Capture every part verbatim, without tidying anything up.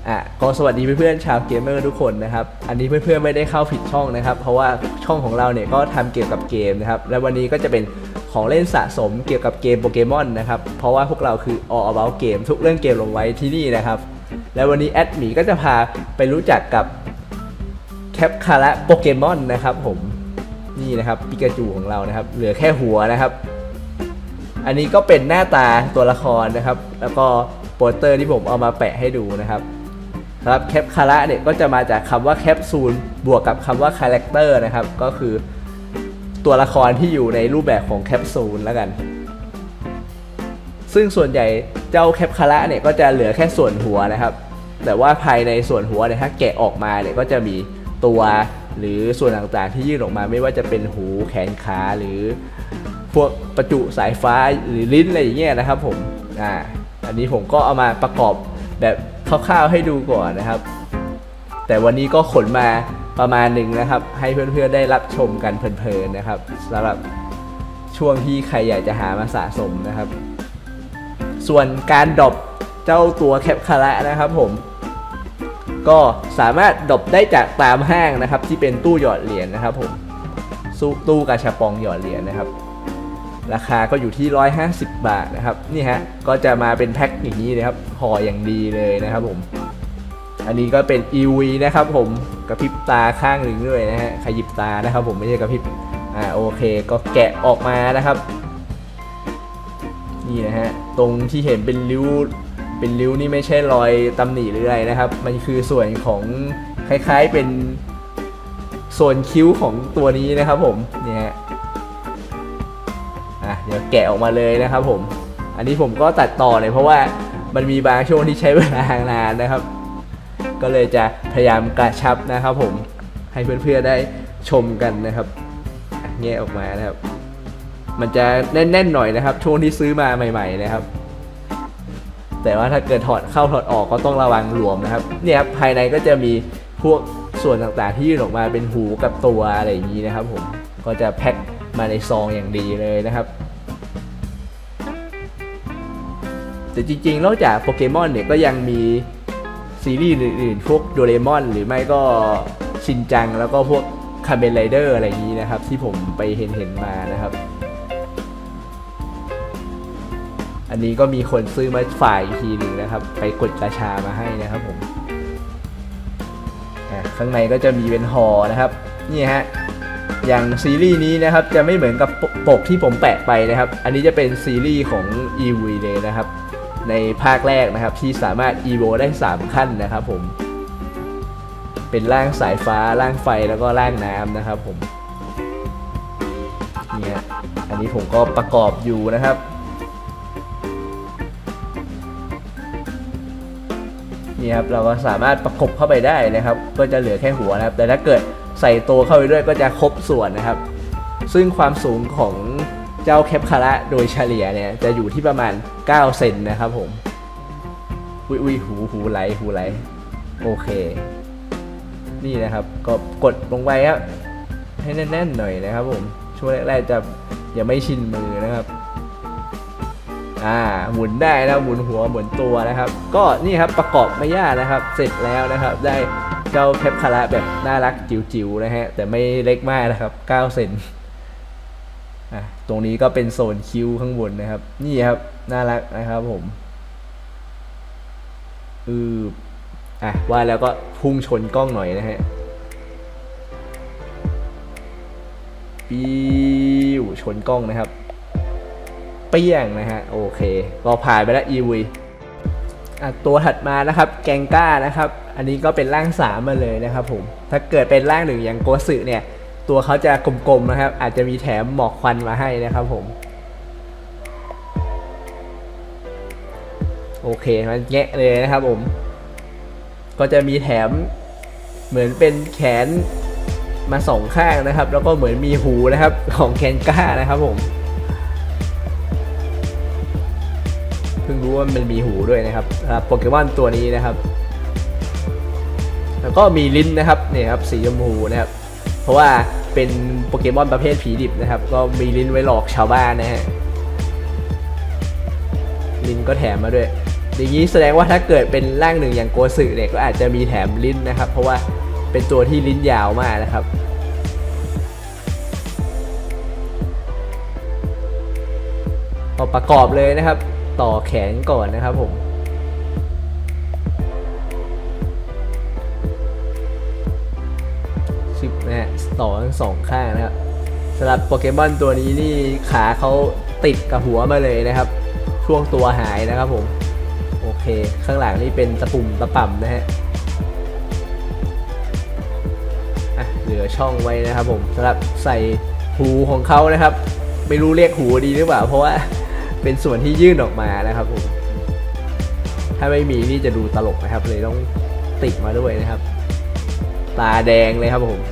อ่ะก็สวัสดีเพื่อนๆชาวเกมเมอร์ทุกคนนะครับอันนี้เพื่อนๆไม่ได้เข้าผิดช่องนะครับเพราะว่าช่องของเราเนี่ยก็ทำเกี่ยวกับเกมนะครับและวันนี้ก็จะเป็นของเล่นสะสมเกี่ยวกับเกมโปเกมอนนะครับเพราะว่าพวกเราคือ all about เกมทุกเรื่องเกมลงไว้ที่นี่นะครับและวันนี้แอดหมีก็จะพาไปรู้จักกับแคปคาระโปเกมอนนะครับผมนี่นะครับปิกาจูของเรานะครับเหลือแค่หัวนะครับอันนี้ก็เป็นหน้าตาตัวละครนะครับแล้วก็โปสเตอร์ที่ผมเอามาแปะให้ดูนะครับครับแคปคาระเนี่ยก็จะมาจากคำว่าแคปซูลบวกกับคำว่าคาแรคเตอร์นะครับก็คือตัวละครที่อยู่ในรูปแบบของแคปซูลแล้วกันซึ่งส่วนใหญ่เจ้าแคปคาระเนี่ยก็จะเหลือแค่ส่วนหัวนะครับแต่ว่าภายในส่วนหัวเนี่ยถ้าแกะออกมาเนี่ยก็จะมีตัวหรือส่วนต่างๆที่ยื่นออกมาไม่ว่าจะเป็นหูแขนขาหรือพวกประจุสายฟ้าหรือลิ้นอะไรอย่างเงี้ยนะครับผมอ่าอันนี้ผมก็เอามาประกอบแบบคร่าวๆให้ดูก่อนนะครับแต่วันนี้ก็ขนมาประมาณหนึ่งนะครับให้เพื่อนๆได้รับชมกันเพลินๆนะครับสำหรับช่วงที่ใครอยากจะหามาสะสมนะครับส่วนการดรอปเจ้าตัวแคปคาระนะครับผมก็สามารถดรอปได้จากตามห้างนะครับที่เป็นตู้หยอดเหรียญนะครับผมตู้กาชาปองหยอดเหรียญนะครับราคาก็อยู่ที่หนึ่งร้อยห้าสิบบาทนะครับนี่ฮะก็จะมาเป็นแพ็คอย่างนี้เลยครับห่ออย่างดีเลยนะครับผมอันนี้ก็เป็น อี วี นะครับผมกระพริบตาข้างหนึ่งด้วยนะฮะขยิบตานะครับผมไม่ใช่กระพริบอ่าโอเคก็แกะออกมานะครับนี่นะฮะตรงที่เห็นเป็นริ้วเป็นริ้วนี่ไม่ใช่รอยตำหนิหรืออะไรนะครับมันคือส่วนของคล้ายๆเป็นส่วนคิ้วของตัวนี้นะครับผมนี่ฮะอ่ะเดี๋ยวแกะออกมาเลยนะครับผมอันนี้ผมก็ตัดต่อเลยเพราะว่ามันมีบางช่วงที่ใช้เวลานานนะครับก็เลยจะพยายามกระชับนะครับผมให้เพื่อนๆได้ชมกันนะครับแงะออกมานะครับมันจะแน่นๆหน่อยนะครับช่วงที่ซื้อมาใหม่ๆนะครับแต่ว่าถ้าเกิดถอดเข้าถอดออกก็ต้องระวังหลวมนะครับเนี่ยครับภายในก็จะมีพวกส่วนต่างๆที่ยื่นออกมาเป็นหูกับตัวอะไรอย่างนี้นะครับผมก็จะแพ็คมาในซองอย่างดีเลยนะครับแต่จริงๆนอกจากโปเกมอนเนี่ยก็ยังมีซีรีส์อื่นๆพวกโดเรมอนหรือไม่ก็ชินจังแล้วก็พวกคาเมนไรเดอร์อะไรอย่างนี้นะครับที่ผมไปเห็นเห็นมานะครับอันนี้ก็มีคนซื้อมาฝ่ายอีกทีหนึ่งนะครับไปกดกระชามาให้นะครับผมข้างในก็จะมีเป็นห่อนะครับนี่ฮะอย่างซีรีส์นี้นะครับจะไม่เหมือนกับปกที่ผมแปะไปนะครับอันนี้จะเป็นซีรีส์ของ อี วี เลยนะครับในภาคแรกนะครับที่สามารถ อี โว ได้สามขั้นนะครับผมเป็นร่างสายฟ้าร่างไฟแล้วก็ร่างน้ำนะครับผมเนี่ยอันนี้ผมก็ประกอบอยู่นะครับนี่ครับเราก็สามารถประกบเข้าไปได้นะครับก็จะเหลือแค่หัวนะครับแต่ถ้าเกิดใส่ตัวเข้าไปด้วยก็จะครบส่วนนะครับซึ่งความสูงของเจ้าแคปคาระโดยเฉลี่ยเนี่ยจะอยู่ที่ประมาณเก้าเซนนะครับผมอุ้ยอุ้ยหูหูไหลหูไหลโอเคนี่นะครับก็กดลงไปครับให้แน่นๆหน่อยนะครับผมช่วงแรกๆจะยังไม่ชินมือนะครับอ่าหมุนได้นะหมุนหัวหมุนตัวนะครับก็นี่ครับประกอบไม่ยากนะครับเสร็จแล้วนะครับได้เจ้าแคปคาระแบบน่ารักจิ๋วๆนะฮะแต่ไม่เล็กมากนะครับเก้าเซนอ่ะตรงนี้ก็เป็นโซนคิ้วข้างบนนะครับนี่ครับน่ารักนะครับผมอืออ่ะว่าแล้วก็พุ่งชนกล้องหน่อยนะฮะปิ้วชนกล้องนะครับเปี้ยงนะฮะโอเคก็ผ่านไปแล้ว อี วี อ่ะตัวถัดมานะครับแกงก้านะครับอันนี้ก็เป็นร่างสามมาเลยนะครับผมถ้าเกิดเป็นร่างหนึ่งอย่างโกสึเนี่ยตัวเขาจะกลมๆนะครับอาจจะมีแถมหมอกควันมาให้นะครับผมโอเคมันแงะเลยนะครับผมก็จะมีแถมเหมือนเป็นแขนมาสองข้างนะครับแล้วก็เหมือนมีหูนะครับของแกงก้านะครับผมเพิ่งรู้ว่ามันมีหูด้วยนะครับโปเกมอนตัวนี้นะครับแล้วก็มีลิ้นนะครับนี่ครับสีชมพูนะครับเพราะว่าเป็นโปเกมอนประเภทผีดิบนะครับก็มีลิ้นไว้หลอกชาวบ้านนะฮะลิ้นก็แถมมาด้วยอย่างนี้แสดงว่าถ้าเกิดเป็นร่างหนึ่งอย่างโกสึเนี่ยก็อาจจะมีแถมลิ้นนะครับเพราะว่าเป็นตัวที่ลิ้นยาวมากนะครับพอประกอบเลยนะครับต่อแขนก่อนนะครับผมชิบนะฮะต่อทั้งสองข้างนะครับสำหรับโปเกมอนตัวนี้นี่ขาเขาติดกับหัวมาเลยนะครับช่วงตัวหายนะครับผมโอเคข้างหลังนี่เป็นตะปุ่มตะป่ำนะฮะอ่ะเหลือช่องไว้นะครับผมสำหรับใส่หูของเขานะครับไม่รู้เรียกหูดีหรือเปล่าเพราะว่าเป็นส่วนที่ยื่นออกมานะครับผมถ้าไม่มีนี่จะดูตลกนะครับเลยต้องติดมาด้วยนะครับตาแดงเลยครับผม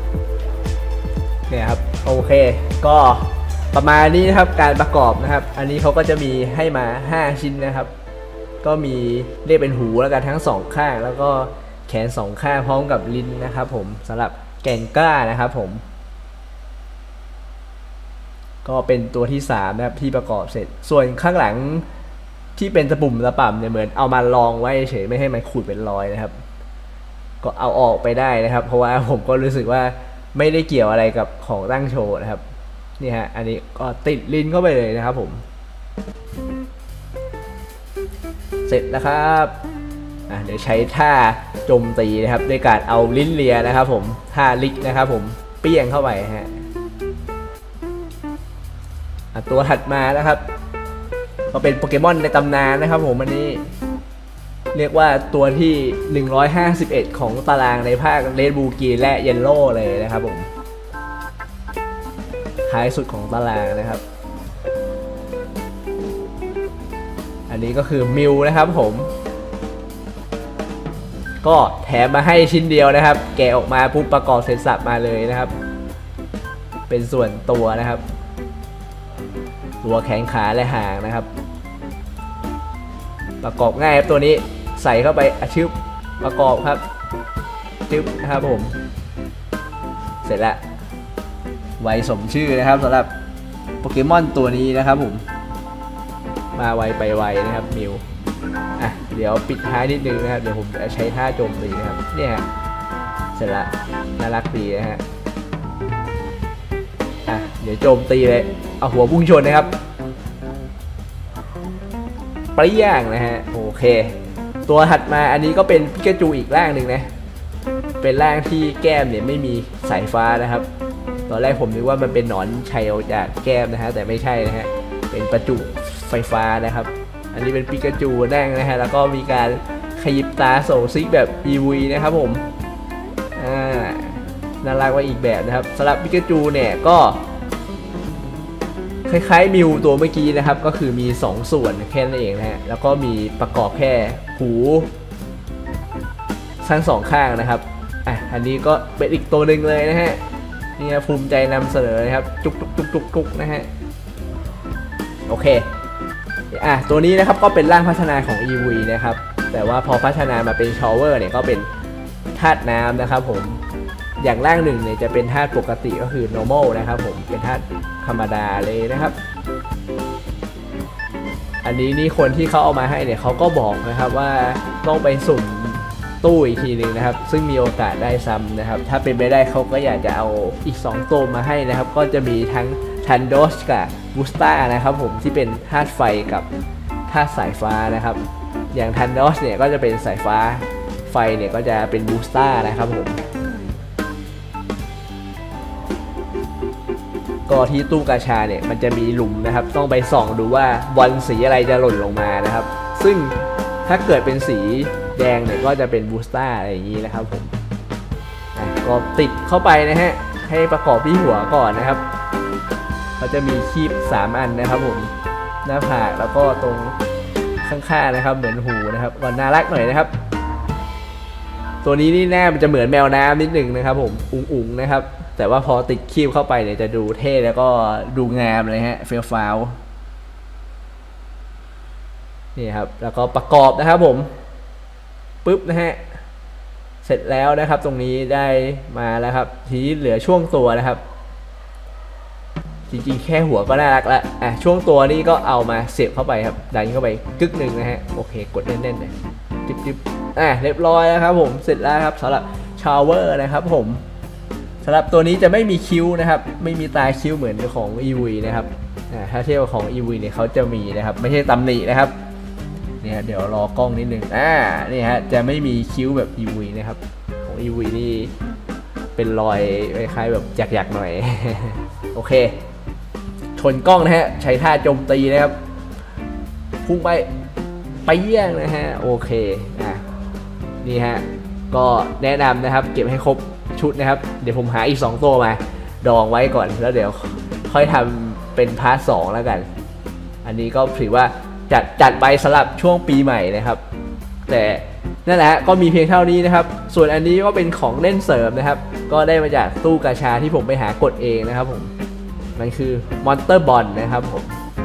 เนี่ยครับโอเคก็ประมาณนี้นะครับการประกอบนะครับอันนี้เขาก็จะมีให้มาห้าชิ้นนะครับก็มีเรียกเป็นหูแล้วกันทั้งสองข้างแล้วก็แขนสองข้างพร้อมกับลิ้นนะครับผมสำหรับแก่นกล้านะครับผมก็เป็นตัวที่สามนะครับที่ประกอบเสร็จส่วนข้างหลังที่เป็นตะปุ่มตะป่ำเนี่ยเหมือนเอามาลองไว้เฉยไม่ให้มันขูดเป็นรอยนะครับก็เอาออกไปได้นะครับเพราะว่าผมก็รู้สึกว่าไม่ได้เกี่ยวอะไรกับของตั้งโชว์นะครับนี่ฮะอันนี้ก็ติดลิ้นเข้าไปเลยนะครับผมเสร็จแล้วครับอ่ะเดี๋ยวใช้ท่าโจมตีนะครับด้วยการเอาลิ้นเลียนะครับผมท่าลิกนะครับผมเปี้ยงเข้าไปฮะตัวถัดมานะครับก็เป็นโปเกมอนในตำนานนะครับผมอันนี้เรียกว่าตัวที่หนึ่งร้อยห้าสิบเอ็ดของตารางในภาคเรดบูกีและเยลโล่เลยนะครับผมท้ายสุดของตารางนะครับอันนี้ก็คือมิวนะครับผมก็แถมมาให้ชิ้นเดียวนะครับแกะออกมาปุ๊บประกอบเสร็จสับมาเลยนะครับเป็นส่วนตัวนะครับตัวแขนขาและหางนะครับประกอบง่ายครับตัวนี้ใส่เข้าไปอาชึบประกอบครับชึบนะครับผมเสร็จแล้วไวสมชื่อนะครับสำหรับโปเกมอนตัวนี้นะครับผมมาไวไปไวนะครับมิวอ่ะเดี๋ยวปิดท้ายนิดนึงนะครับเดี๋ยวผมจะใช้ท่าโจมตีนะครับเนี่ยเสร็จละน่ารักดีนะฮะอ่ะเดี๋ยวโจมตีเลยเอาหัวพุ่งชนนะครับปรี้ย่างนะฮะโอเคตัวถัดมาอันนี้ก็เป็นปิกาจูอีกร่างหนึ่งนะเป็นร่างที่แก้มเนี่ยไม่มีสายฟ้านะครับตอนแรกผมนึกว่ามันเป็นหนอนชัยออกจากแก้มนะฮะแต่ไม่ใช่นะฮะเป็นประจุไฟฟ้านะครับอันนี้เป็นปิกาจูนั่งนะฮะแล้วก็มีการขยิบตาส่งซิกแบบ อี วี นะครับผมอ่าน่ารักว่าอีกแบบนะครับสำหรับปิกาจูเนี่ยก็คล้ายๆมิวตัวเมื่อกี้นะครับก็คือมีสองส่วนแค่นั้นเองนะฮะแล้วก็มีประกอบแค่หูทั้งสองข้างนะครับอ่ะอันนี้ก็เป็นอีกตัวหนึ่งเลยนะฮะนี่ภูมิใจนำเสนอนะครับจุกจุกจุกจุกจุกนะฮะโอเคอ่ะตัวนี้นะครับก็เป็นร่างพัฒนาของ อี วี นะครับแต่ว่าพอพัฒนามาเป็นชอเวอร์เนี่ยก็เป็นธาตุน้ำนะครับผมอย่างร่างหนึ่งเนี่ยจะเป็นธาตุปกติก็คือ normal นะครับผมเป็นธาตุธรรมดาเลยนะครับอันนี้นี่คนที่เขาเอามาให้เนี่ยเขาก็บอกนะครับว่าต้องไปสุ่มตู้อีกทีหนึ่งนะครับซึ่งมีโอกาสได้ซ้ำนะครับถ้าเป็นไปได้เขาก็อยากจะเอาอีกสองตัวมาให้นะครับก็จะมีทั้งทันโดสกับบูสต้านะครับผมที่เป็นธาตุไฟกับธาตุสายฟ้านะครับอย่างทันโดสเนี่ยก็จะเป็นสายฟ้าไฟเนี่ยก็จะเป็นบูสต้านะครับผมก็ที่ตู้กาชาเนี่ยมันจะมีหลุมนะครับต้องไปส่องดูว่าบอลสีอะไรจะหล่นลงมานะครับซึ่งถ้าเกิดเป็นสีแดงเนี่ยก็จะเป็นบูสต้าอะไรอย่างนี้นะครับผมก็ติดเข้าไปนะฮะให้ประกอบที่หัวก่อนนะครับเขาจะมีคีบสามอันนะครับผมหน้าผากแล้วก็ตรงข้างๆนะครับเหมือนหูนะครับก็น่ารักหน่อยนะครับตัวนี้นี่หน้ามันจะเหมือนแมวน้ำนิดหนึ่งนะครับผมอุ๋งๆนะครับแต่ว่าพอติดคีบเข้าไปเนี่ยจะดูเท่แล้วก็ดูงามเลยฮะเฟี้ยวฟ้าวนี่ครับแล้วก็ประกอบนะครับผมปึ๊บนะฮะเสร็จแล้วนะครับตรงนี้ได้มาแล้วครับทีนี้เหลือช่วงตัวนะครับจริงๆแค่หัวก็น่ารักแล้วอ่ะช่วงตัวนี้ก็เอามาเสียบเข้าไปครับดันเข้าไปกึกหนึ่งนะฮะโอเคกดแน่นๆเลยจิ๊บๆอ่ะเรียบร้อยแล้วครับผมเสร็จแล้วครับสำหรับชาวเวอร์นะครับผมสำหรับตัวนี้จะไม่มีคิ้วนะครับไม่มีตาคิ้วเหมือนของ อี วี นะครับอ่าถ้าเทียบกับของ อี วี เนี่ยเขาจะมีนะครับไม่ใช่ตำหนินะครับเนี่ยเดี๋ยวรอกล้องนิดนึงอ่านี่ฮะจะไม่มีคิ้วแบบ อี วี นะครับของ อี วี นี่เป็นรอยคล้ายๆแบบหยักๆหน่อย โอเคชนกล้องนะฮะใช้ท่าโจมตีนะครับพุ่งไปไปเยี่ยงนะฮะโอเคอ่ะนี่ฮะก็แนะนำนะครับเก็บให้ครบชุดนะครับเดี๋ยวผมหาอีกสองตัวมาดองไว้ก่อนแล้วเดี๋ยวค่อยทำเป็นพาร์ทสองแล้วกันอันนี้ก็ถือว่าจัดจัดไปสำหรับช่วงปีใหม่นะครับแต่นั่นแหละก็มีเพียงเท่านี้นะครับส่วนอันนี้ก็เป็นของเล่นเสริมนะครับก็ได้มาจากตู้กาชาที่ผมไปหากดเองนะครับผมมันคือมอนสเตอร์บอลนะครับผม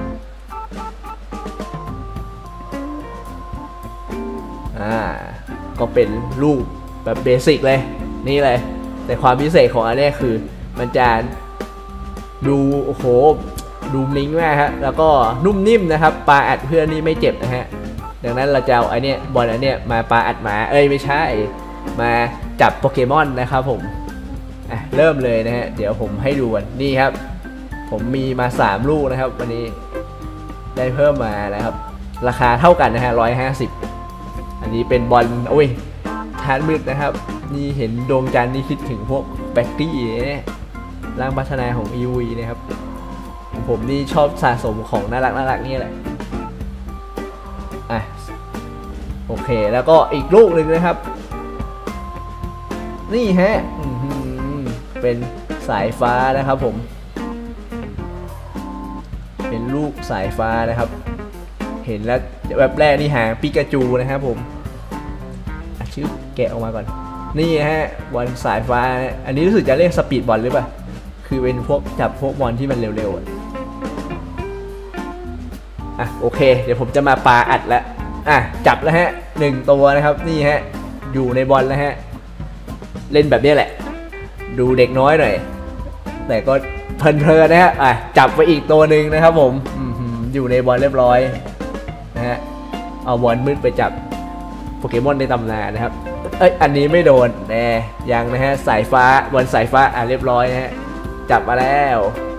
อ่าก็เป็นรูปแบบเบสิกเลยนี่เลยแต่ความพิเศษของอันนี้คือมันจะดูโอ้โหดูมิ้งมากฮะแล้วก็นุ่มนิ่มนะครับปลาอัดเพื่อนนี่ไม่เจ็บนะฮะดังนั้นเราจะเอาไอเนี้ยบอลอันเนี้ยมาปลาอัดหมาเอ้ยไม่ใช่มาจับโปเกมอนนะครับผมอ่ะเริ่มเลยนะฮะเดี๋ยวผมให้ดูกันนี่ครับผมมีมาสามลูกนะครับวันนี้ได้เพิ่มมานะครับราคาเท่ากันนะฮะร้อยห้าสิบอันนี้เป็นบอลโอ้ยทานมืดนะครับนี่เห็นดวงจันทร์นี่คิดถึงพวกแบคตี้เนี่ยร่างพัฒนาของ อี วี นะครับผมนี่ชอบสะสมของน่ารักน่ารักนี่แหละอ่ะโอเคแล้วก็อีกลูกหนึ่งนะครับนี่ฮะเป็นสายฟ้านะครับผมเป็นลูกสายฟ้านะครับเห็นแล้วแบบแรกนี่หางปิกาจูนะครับผมชื่อแกะออกมาก่อนนี่ฮะบอลสายฟ้าอันนี้รู้สึกจะเรียกสปีดบอลหรือเปล่าคือเป็นพวกจับพวกบอลที่มันเร็วๆอ่ะโอเคเดี๋ยวผมจะมาปาอัดแล้วอ่ะจับแล้วฮะหนึ่งตัวนะครับนี่ฮะอยู่ในบอลแล้วฮะเล่นแบบนี้แหละดูเด็กน้อยหน่อยแต่ก็เพลินๆนะฮะอ่ะจับไปอีกตัวหนึ่งนะครับผมอยู่ในบอลเรียบร้อยนะฮะเอาบอลมืดไปจับโปเกมอนในตำนานนะครับเอ้ยอันนี้ไม่โดนแน่ยังนะฮะสายฟ้าบอลสายฟ้าอ่ะเรียบร้อยนะฮะจับมาแล้ว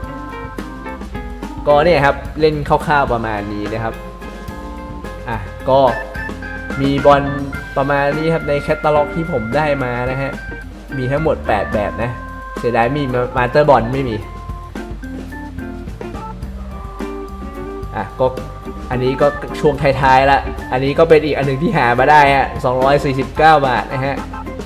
ก็เนี่ยครับเล่นคร่าวๆประมาณนี้นะครับอ่ะก็มีบอลประมาณนี้ครับในแคตตาล็อกที่ผมได้มานะฮะมีทั้งหมดแปดแบบนะเสียดายมีมาสเตอร์บอลไม่มีอ่ะก็อันนี้ก็ช่วงท้ายๆละอันนี้ก็เป็นอีกอันหนึ่งที่หามาได้ฮะสองร้อยสี่สิบเก้าบาทนะฮะ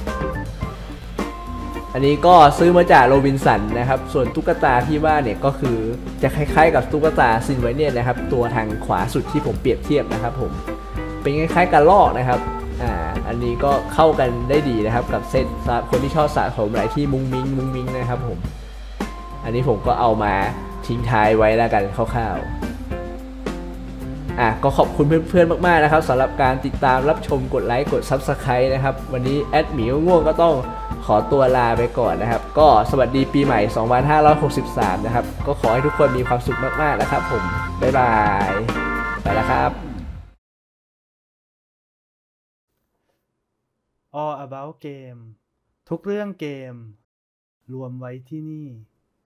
อันนี้ก็ซื้อมาจากโรบินสันนะครับส่วนตุ๊กตาที่ว่าเนี่ยก็คือจะคล้ายๆกับตุ๊กตาซินไวเนียนะครับตัวทางขวาสุดที่ผมเปรียบเทียบนะครับผมเป็นคล้ายๆกับลอกนะครับอ่าอันนี้ก็เข้ากันได้ดีนะครับกับเซตคนที่ชอบสะสมอะไรที่มุ้งมิ้งมุ้งมิ้งนะครับผมอันนี้ผมก็เอามาทิ้งท้ายไว้แล้วกันคร่าวๆอ่ะก็ขอบคุณเพื่อนๆมากๆนะครับสำหรับการติดตามรับชมกดไลค์กด ซับสไครบ์ นะครับวันนี้แอดหมีง่วงก็ต้องขอตัวลาไปก่อนนะครับก็สวัสดีปีใหม่สองพันห้าร้อยหกสิบสามนะครับก็ขอให้ทุกคนมีความสุขมากๆนะครับผมบ๊ายบายไปแล้วครับ All About Game ทุกเรื่องเกมรวมไว้ที่นี่